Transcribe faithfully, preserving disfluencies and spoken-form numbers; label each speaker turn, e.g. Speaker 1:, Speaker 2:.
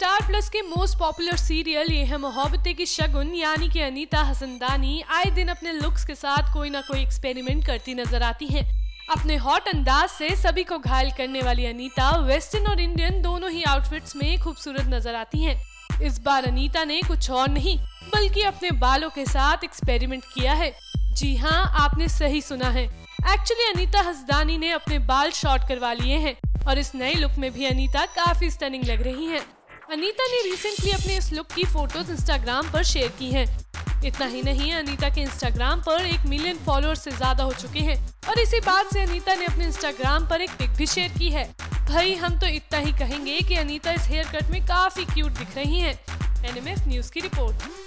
Speaker 1: Star Plus के most popular serial ये है मोहब्बतें की शगुन यानी कि अनीता हसनदानी आए दिन अपने लुक्स के साथ कोई ना कोई एक्सपेरिमेंट करती नजर आती हैं। अपने हॉट अंदाज से सभी को घायल करने वाली अनीता वेस्टर्न और इंडियन दोनों ही आउटफिट्स में खूबसूरत नजर आती हैं। इस बार अनीता ने कुछ और नहीं बल्कि अपने बालों के साथ एक्सपेरिमेंट किया है। जी हाँ, आपने सही सुना है। एक्चुअली अनीता हसनदानी ने अपने बाल शॉर्ट करवा लिए हैं और इस नए लुक में भी अनीता काफी स्टनिंग लग रही हैं। अनीता ने रिसेंटली अपने इस लुक की फोटोज इंस्टाग्राम पर शेयर की हैं। इतना ही नहीं, अनीता के इंस्टाग्राम पर एक मिलियन फॉलोअर्स से ज्यादा हो चुके हैं और इसी बात से अनीता ने अपने इंस्टाग्राम पर एक पिक भी शेयर की है। भाई हम तो इतना ही कहेंगे कि अनीता इस हेयर कट में काफी क्यूट दिख रही हैं। एन एम एफ न्यूज की रिपोर्ट।